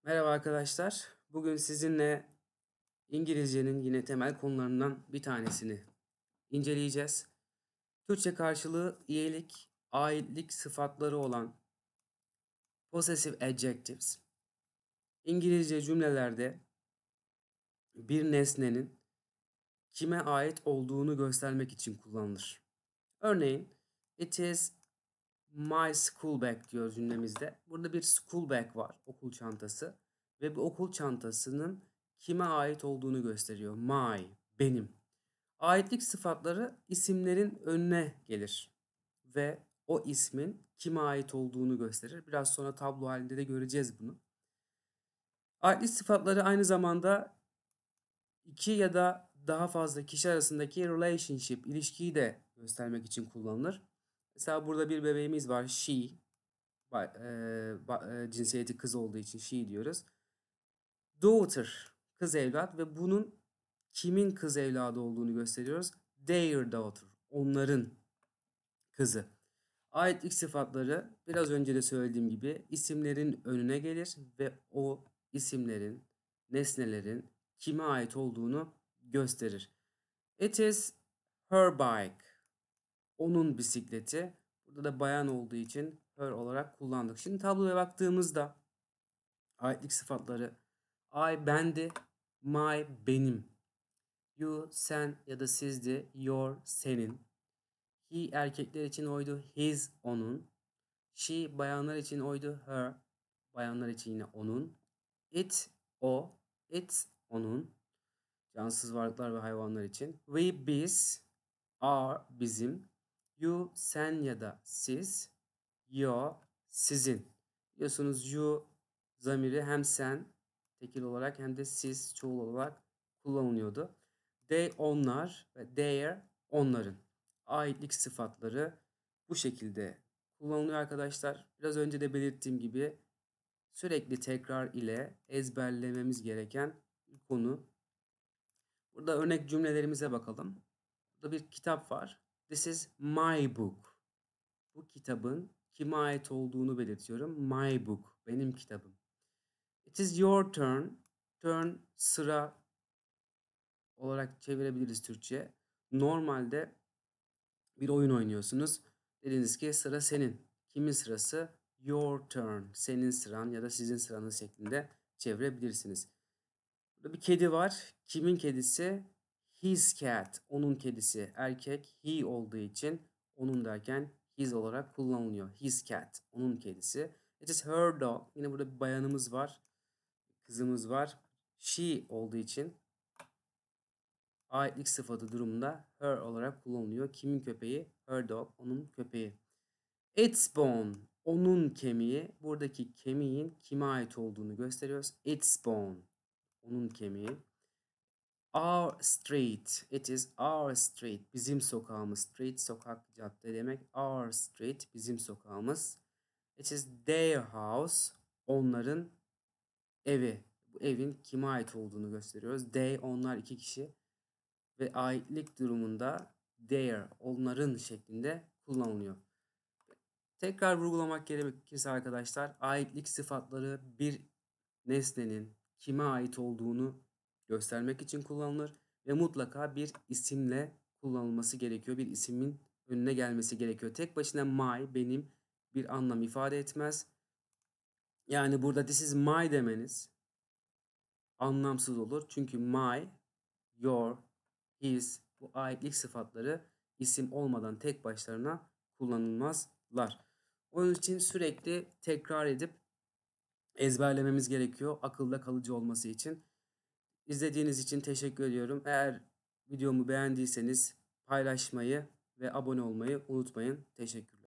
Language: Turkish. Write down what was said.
Merhaba arkadaşlar. Bugün sizinle İngilizcenin yine temel konularından bir tanesini inceleyeceğiz. Türkçe karşılığı iyilik, aitlik sıfatları olan possessive adjectives. İngilizce cümlelerde bir nesnenin kime ait olduğunu göstermek için kullanılır. Örneğin, it is my school bag diyor cümlemizde. Burada bir school bag var, okul çantası. Ve bu okul çantasının kime ait olduğunu gösteriyor. My, benim. Aitlik sıfatları isimlerin önüne gelir ve o ismin kime ait olduğunu gösterir. Biraz sonra tablo halinde de göreceğiz bunu. Aitlik sıfatları aynı zamanda iki ya da daha fazla kişi arasındaki relationship, ilişkiyi de göstermek için kullanılır. Mesela burada bir bebeğimiz var, she, cinsiyeti kız olduğu için she diyoruz. Daughter, kız evlat ve bunun kimin kız evladı olduğunu gösteriyoruz. Their daughter, onların kızı. Aitlik sıfatları biraz önce de söylediğim gibi isimlerin önüne gelir ve o isimlerin, nesnelerin kime ait olduğunu gösterir. It is her bike. Onun bisikleti. Burada da bayan olduğu için her olarak kullandık. Şimdi tabloya baktığımızda aitlik sıfatları I bendi, my benim, you sen ya da sizdi, your senin, he erkekler için oydu, his onun, she bayanlar için oydu, her bayanlar için yine onun, it o, it onun, cansız varlıklar ve hayvanlar için, we biz, are bizim, you sen ya da siz, your sizin. Biliyorsunuz you zamiri hem sen tekil olarak hem de siz çoğul olarak kullanılıyordu. They onlar ve their onların. Aitlik sıfatları bu şekilde kullanılıyor arkadaşlar. Biraz önce de belirttiğim gibi sürekli tekrar ile ezberlememiz gereken bir konu. Burada örnek cümlelerimize bakalım. Burada bir kitap var. This is my book. Bu kitabın kime ait olduğunu belirtiyorum. My book, benim kitabım. It is your turn. Turn sıra olarak çevirebiliriz Türkçe. Normalde bir oyun oynuyorsunuz. Dediniz ki sıra senin. Kimin sırası? Your turn. Senin sıran ya da sizin sıranız şeklinde çevirebilirsiniz. Burada bir kedi var. Kimin kedisi? His cat. Onun kedisi. Erkek he olduğu için onun derken his olarak kullanılıyor. His cat. Onun kedisi. It is her dog. Yine burada bir bayanımız var. Kızımız var. She olduğu için aitlik sıfatı durumunda her olarak kullanılıyor. Kimin köpeği? Her dog. Onun köpeği. Its bone. Onun kemiği. Buradaki kemiğin kime ait olduğunu gösteriyoruz. Its bone. Onun kemiği. Our street. It is our street. Bizim sokağımız. Street sokak, cadde demek. Our street bizim sokağımız. It is their house. Onların evi. Bu evin kime ait olduğunu gösteriyoruz. They onlar iki kişi ve aitlik durumunda their onların şeklinde kullanılıyor. Tekrar vurgulamak gerekirse arkadaşlar aitlik sıfatları bir nesnenin kime ait olduğunu göstermek için kullanılır ve mutlaka bir isimle kullanılması gerekiyor. Bir ismin önüne gelmesi gerekiyor. Tek başına my benim bir anlam ifade etmez. Yani burada this is my demeniz anlamsız olur. Çünkü my, your, his bu aitlik sıfatları isim olmadan tek başlarına kullanılmazlar. Onun için sürekli tekrar edip ezberlememiz gerekiyor akılda kalıcı olması için. İzlediğiniz için teşekkür ediyorum. Eğer videomu beğendiyseniz paylaşmayı ve abone olmayı unutmayın. Teşekkürler.